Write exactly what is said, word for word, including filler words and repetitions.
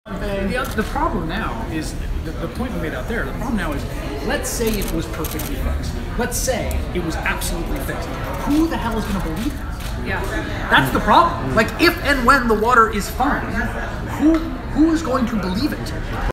The, the problem now is, the, the point we made out there, the problem now is, let's say it was perfectly fixed. Let's say it was absolutely fixed. Who the hell is going to believe it? Yeah. That's the problem. Like, if and when the water is fine, who who is going to believe it?